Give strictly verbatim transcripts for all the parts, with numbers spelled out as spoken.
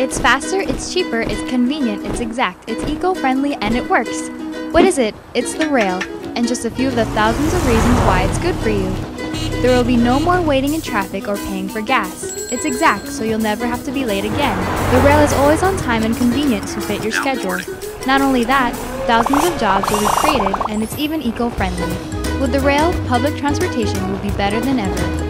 It's faster, it's cheaper, it's convenient, it's exact, it's eco-friendly, and it works. What is it? It's the rail, and just a few of the thousands of reasons why it's good for you. There will be no more waiting in traffic or paying for gas. It's exact, so you'll never have to be late again. The rail is always on time and convenient to fit your schedule. Not only that, thousands of jobs will be created, and it's even eco-friendly. With the rail, public transportation will be better than ever.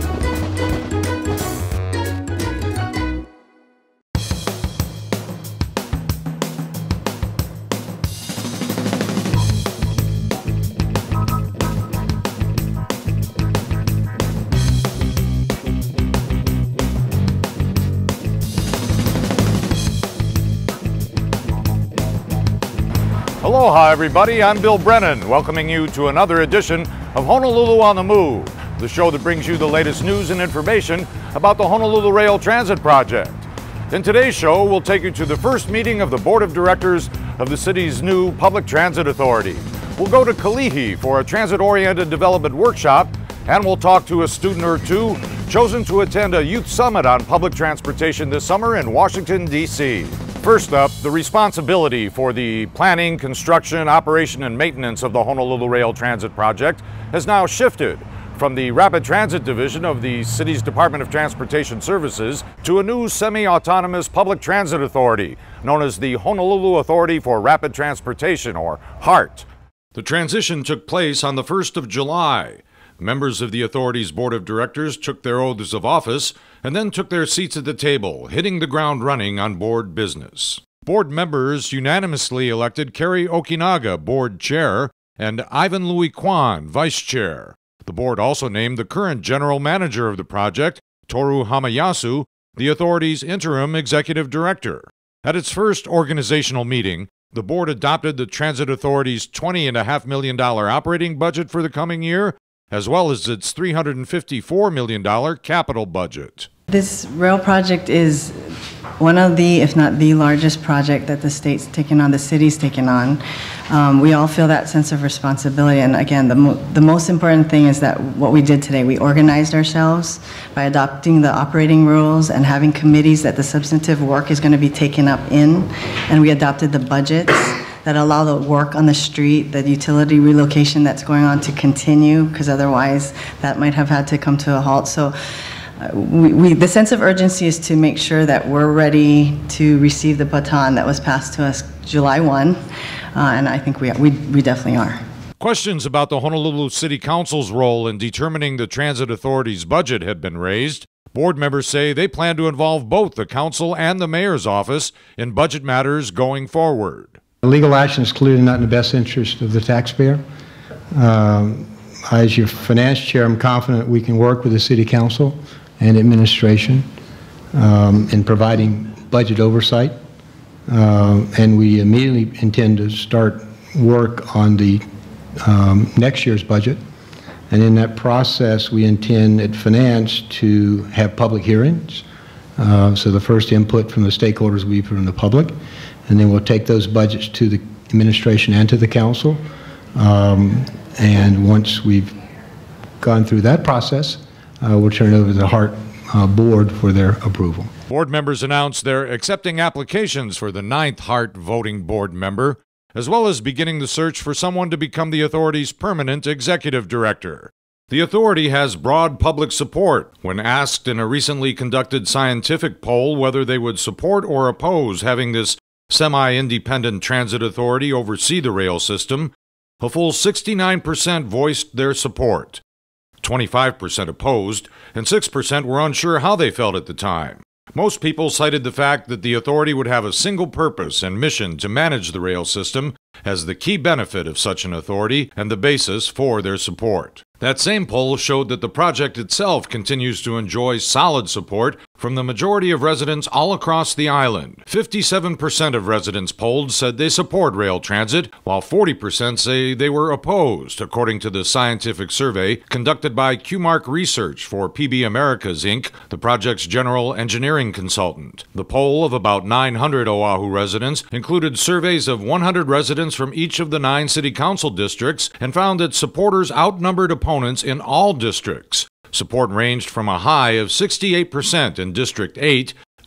Aloha everybody, I'm Bill Brennan, welcoming you to another edition of Honolulu on the Move, the show that brings you the latest news and information about the Honolulu Rail Transit Project. In today's show, we'll take you to the first meeting of the Board of Directors of the city's new Public Transit Authority. We'll go to Kalihi for a transit-oriented development workshop, and we'll talk to a student or two chosen to attend a youth summit on public transportation this summer in Washington, D C First up, the responsibility for the planning, construction, operation, and maintenance of the Honolulu Rail Transit Project has now shifted from the Rapid Transit Division of the city's Department of Transportation Services to a new semi-autonomous public transit authority known as the Honolulu Authority for Rapid Transportation, or HART. The transition took place on the first of July. Members of the authority's board of directors took their oaths of office and then took their seats at the table, hitting the ground running on board business. Board members unanimously elected Kerry Okinaga board chair and Ivan Louis Kwan vice chair. The board also named the current general manager of the project, Toru Hamayasu, the authority's interim executive director. At its first organizational meeting, the board adopted the Transit Authority's twenty point five million dollars operating budget for the coming year, as well as its three hundred fifty-four million dollars capital budget. This rail project is one of the, if not the largest project that the state's taken on, the city's taken on. Um, we all feel that sense of responsibility, and again, the, mo the most important thing is that what we did today, we organized ourselves by adopting the operating rules and having committees that the substantive work is going to be taken up in, and we adopted the budgets that allow the work on the street, the utility relocation that's going on to continue, because otherwise that might have had to come to a halt. So uh, we, we, the sense of urgency is to make sure that we're ready to receive the baton that was passed to us July first, uh, and I think we, we, we definitely are. Questions about the Honolulu City Council's role in determining the Transit Authority's budget had been raised. Board members say they plan to involve both the council and the mayor's office in budget matters going forward. Legal action is clearly not in the best interest of the taxpayer. Um, as your finance chair, I'm confident we can work with the City Council and administration um, in providing budget oversight. Uh, and we immediately intend to start work on the um, next year's budget. And in that process, we intend at finance to have public hearings. Uh, so the first input from the stakeholders will be from the public. And then we'll take those budgets to the administration and to the council. Um, and once we've gone through that process, uh, we'll turn it over to the HART uh, board for their approval. Board members announced they're accepting applications for the ninth HART voting board member, as well as beginning the search for someone to become the authority's permanent executive director. The authority has broad public support. When asked in a recently conducted scientific poll whether they would support or oppose having this semi-independent transit authority oversee the rail system, a full sixty-nine percent voiced their support. twenty-five percent opposed, and six percent were unsure how they felt at the time. Most people cited the fact that the authority would have a single purpose and mission to manage the rail system as the key benefit of such an authority and the basis for their support. That same poll showed that the project itself continues to enjoy solid support from the majority of residents all across the island. fifty-seven percent of residents polled said they support rail transit, while forty percent say they were opposed, according to the scientific survey conducted by Q-Mark Research for P B Americas, Incorporated, the project's general engineering consultant. The poll of about nine hundred Oahu residents included surveys of one hundred residents from each of the nine city council districts and found that supporters outnumbered opponents in all districts. Support ranged from a high of sixty-eight percent in District eight,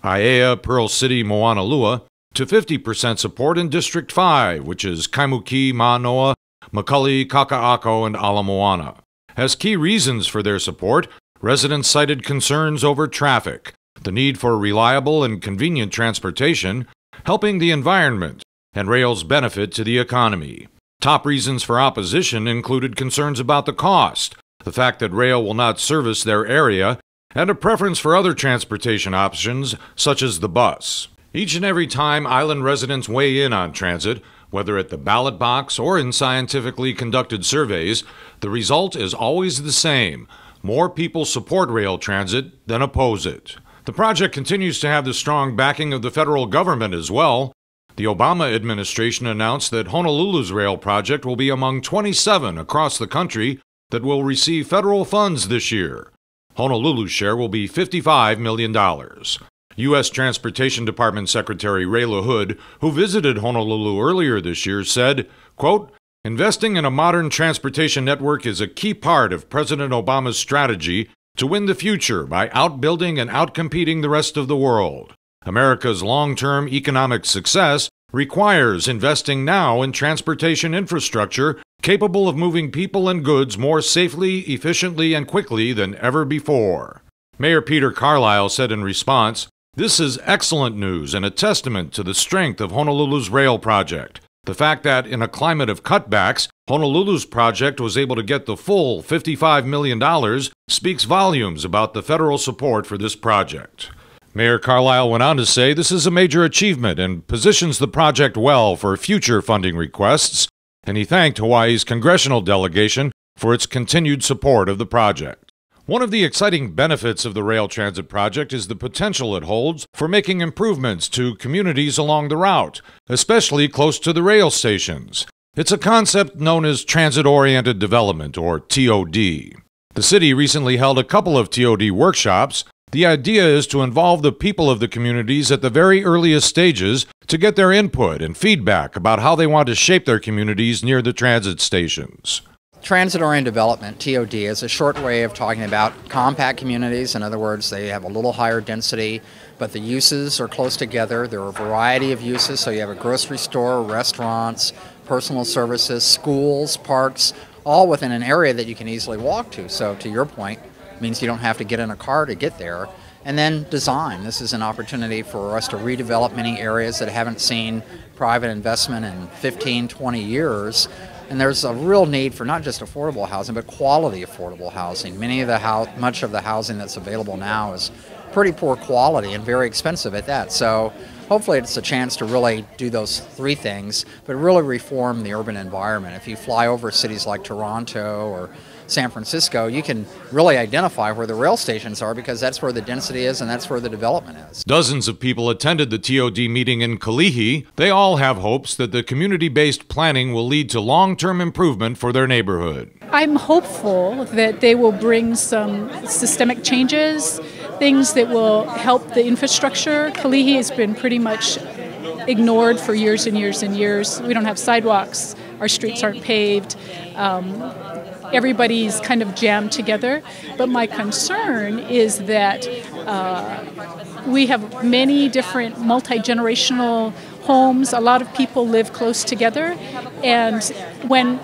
Aiea, Pearl City, Moanalua, to fifty percent support in District five, which is Kaimuki, Manoa, Macaulay, Kaka'ako, and Ala Moana. As key reasons for their support, residents cited concerns over traffic, the need for reliable and convenient transportation, helping the environment, and rail's benefit to the economy. Top reasons for opposition included concerns about the cost, the fact that rail will not service their area, and a preference for other transportation options, such as the bus. Each and every time island residents weigh in on transit, whether at the ballot box or in scientifically conducted surveys, the result is always the same. More people support rail transit than oppose it. The project continues to have the strong backing of the federal government as well. The Obama administration announced that Honolulu's rail project will be among twenty-seven across the country that will receive federal funds this year. Honolulu's share will be fifty-five million dollars. U S Transportation Department Secretary Ray LaHood, who visited Honolulu earlier this year, said, quote, "Investing in a modern transportation network is a key part of President Obama's strategy to win the future by outbuilding and outcompeting the rest of the world. America's long-term economic success requires investing now in transportation infrastructure capable of moving people and goods more safely, efficiently, and quickly than ever before." Mayor Peter Carlisle said in response, "This is excellent news and a testament to the strength of Honolulu's rail project. The fact that in a climate of cutbacks, Honolulu's project was able to get the full fifty-five million dollars speaks volumes about the federal support for this project." Mayor Carlisle went on to say this is a major achievement and positions the project well for future funding requests, and he thanked Hawaii's congressional delegation for its continued support of the project. One of the exciting benefits of the rail transit project is the potential it holds for making improvements to communities along the route, especially close to the rail stations. It's a concept known as transit-oriented development, or T O D. The city recently held a couple of T O D workshops. The idea is to involve the people of the communities at the very earliest stages to get their input and feedback about how they want to shape their communities near the transit stations. Transit-oriented development, T O D, is a short way of talking about compact communities. In other words, they have a little higher density, but the uses are close together. There are a variety of uses, so you have a grocery store, restaurants, personal services, schools, parks, all within an area that you can easily walk to. So to your point, it means you don't have to get in a car to get there. And then design. This is an opportunity for us to redevelop many areas that haven't seen private investment in fifteen, twenty years. And there's a real need for not just affordable housing, but quality affordable housing. Many of the house, much of the housing that's available now is pretty poor quality and very expensive at that. So hopefully it's a chance to really do those three things, but really reform the urban environment. If you fly over cities like Toronto or San Francisco, you can really identify where the rail stations are because that's where the density is and that's where the development is. Dozens of people attended the T O D meeting in Kalihi. They all have hopes that the community-based planning will lead to long-term improvement for their neighborhood. I'm hopeful that they will bring some systemic changes, things that will help the infrastructure. Kalihi has been pretty much ignored for years and years and years. We don't have sidewalks, our streets aren't paved. Um, Everybody's kind of jammed together, but my concern is that uh, we have many different multi-generational homes. A lot of people live close together, and when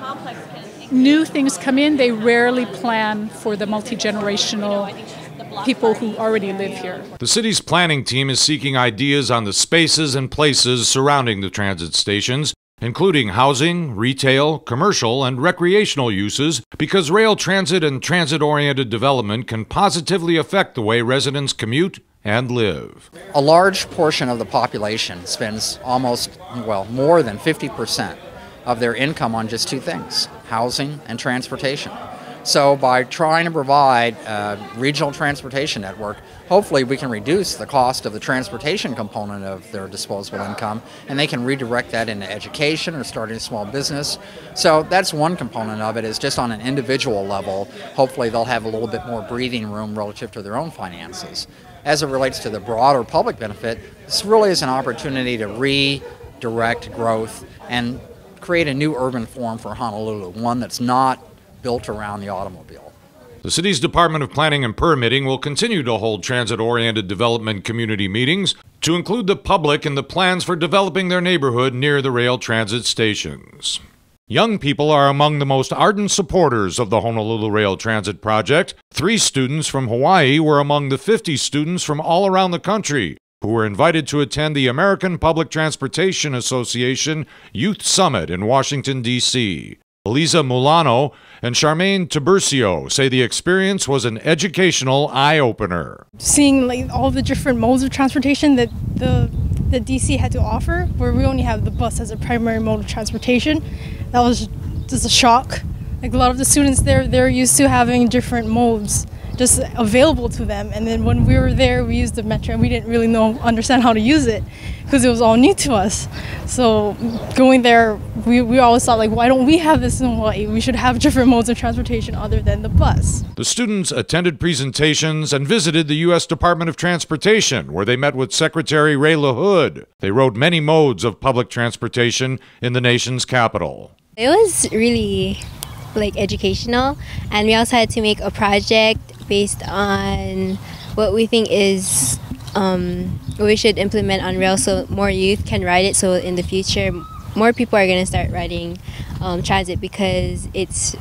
new things come in, they rarely plan for the multi-generational people who already live here. The city's planning team is seeking ideas on the spaces and places surrounding the transit stations, including housing, retail, commercial, and recreational uses, because rail transit and transit-oriented development can positively affect the way residents commute and live. A large portion of the population spends almost, well, more than fifty percent of their income on just two things, housing and transportation. So by trying to provide a regional transportation network, hopefully we can reduce the cost of the transportation component of their disposable income, and they can redirect that into education or starting a small business. So that's one component of it, is just on an individual level, hopefully they'll have a little bit more breathing room relative to their own finances. As it relates to the broader public benefit, this really is an opportunity to redirect growth and create a new urban form for Honolulu, one that's not built around the automobile. The city's Department of Planning and Permitting will continue to hold transit-oriented development community meetings to include the public in the plans for developing their neighborhood near the rail transit stations. Young people are among the most ardent supporters of the Honolulu Rail Transit Project. Three students from Hawaii were among the fifty students from all around the country who were invited to attend the American Public Transportation Association Youth Summit in Washington, D C Elisa Mulano and Charmaine Tiburcio say the experience was an educational eye-opener. Seeing like all the different modes of transportation that the, the D C had to offer, where we only have the bus as a primary mode of transportation, that was just a shock. Like a lot of the students there, they're used to having different modes just available to them, and then when we were there, we used the metro and we didn't really know understand how to use it because it was all new to us. So going there, we, we always thought, like, why don't we have this in Hawaii? We should have different modes of transportation other than the bus. The students attended presentations and visited the U S Department of Transportation, where they met with Secretary Ray LaHood. They rode many modes of public transportation in the nation's capital. It was really like educational, and we also had to make a project based on what we think is um, what we should implement on rail so more youth can ride it, so in the future more people are going to start riding um, transit because it's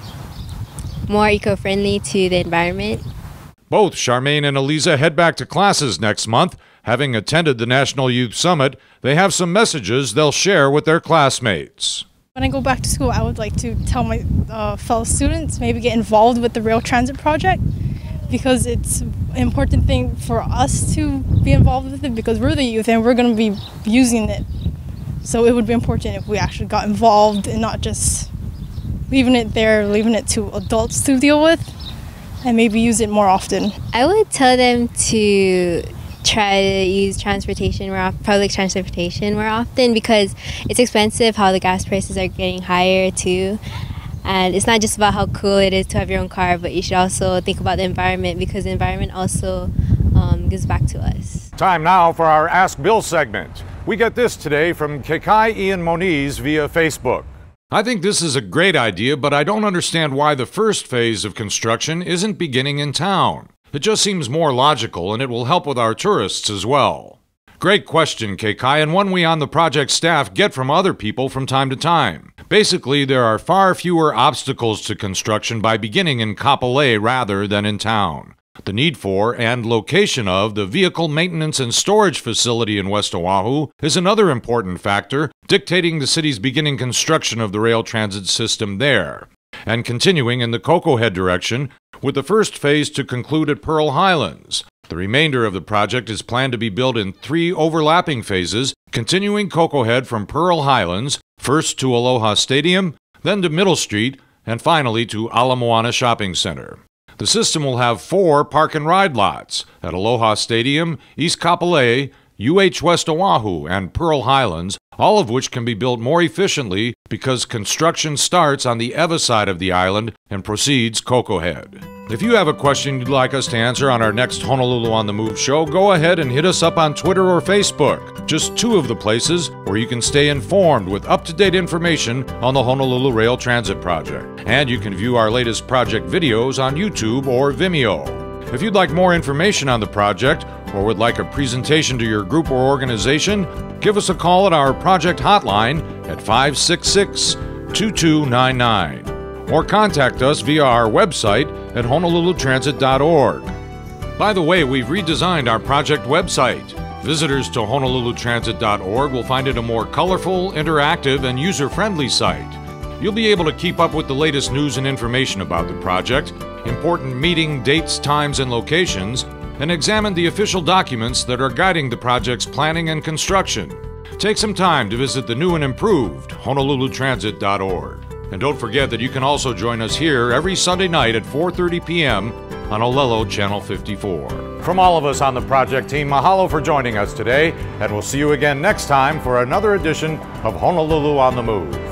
more eco-friendly to the environment. Both Charmaine and Elisa head back to classes next month. Having attended the National Youth Summit, they have some messages they'll share with their classmates. When I go back to school, I would like to tell my uh, fellow students maybe get involved with the rail transit project, because it's an important thing for us to be involved with it because we're the youth and we're going to be using it. So it would be important if we actually got involved and not just leaving it there, leaving it to adults to deal with, and maybe use it more often. I would tell them to try to use transportation more often, public transportation more often, because it's expensive how the gas prices are getting higher too. And it's not just about how cool it is to have your own car, but you should also think about the environment, because the environment also um, gives back to us. Time now for our Ask Bill segment. We get this today from Kekai Ian Moniz via Facebook. I think this is a great idea, but I don't understand why the first phase of construction isn't beginning in town. It just seems more logical, and it will help with our tourists as well. Great question, Kekai, and one we on the project staff get from other people from time to time. Basically, there are far fewer obstacles to construction by beginning in Kapolei rather than in town. The need for and location of the vehicle maintenance and storage facility in West Oahu is another important factor dictating the city's beginning construction of the rail transit system there. And continuing in the Koko Head direction, with the first phase to conclude at Pearl Highlands. The remainder of the project is planned to be built in three overlapping phases, continuing Koko Head from Pearl Highlands, first to Aloha Stadium, then to Middle Street, and finally to Ala Moana Shopping Center. The system will have four park and ride lots at Aloha Stadium, East Kapolei, U H West Oahu, and Pearl Highlands, all of which can be built more efficiently because construction starts on the Ewa side of the island and proceeds Koko Head. If you have a question you'd like us to answer on our next Honolulu on the Move show, go ahead and hit us up on Twitter or Facebook, just two of the places where you can stay informed with up-to-date information on the Honolulu Rail Transit Project. And you can view our latest project videos on YouTube or Vimeo. If you'd like more information on the project or would like a presentation to your group or organization, give us a call at our project hotline at five six six, two two nine nine or contact us via our website at honolulu transit dot org. By the way, we've redesigned our project website. Visitors to honolulu transit dot org will find it a more colorful, interactive, and user-friendly site. You'll be able to keep up with the latest news and information about the project, important meeting dates, times, and locations, and examine the official documents that are guiding the project's planning and construction. Take some time to visit the new and improved honolulu transit dot org. And don't forget that you can also join us here every Sunday night at four thirty p m on Olelo Channel fifty-four. From all of us on the project team, mahalo for joining us today, and we'll see you again next time for another edition of Honolulu on the Move.